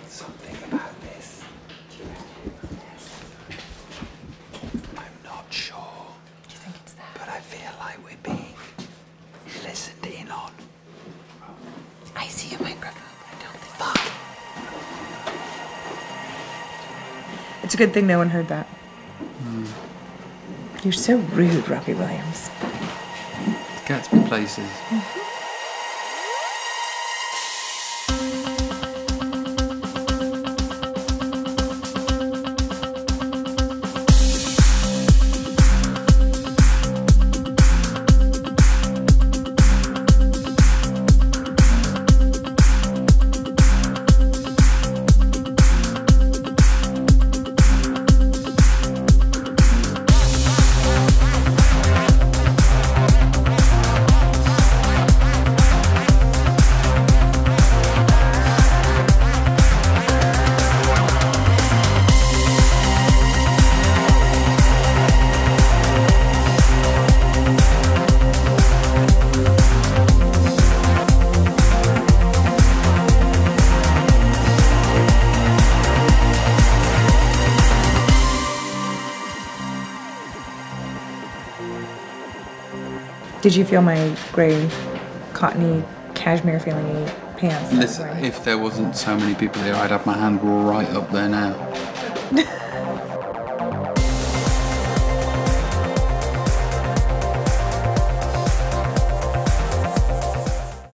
something about this. I'm not sure. Do you think it's that? But I feel like we're being listened in on. I see a microphone, but I don't think. Fuck. It's a good thing no one heard that. You're so rude, Robbie Williams. Gets me places. Did you feel my grey, cottony, cashmere feeling pants? Listen, if there wasn't so many people here, I'd have my hand right up there now.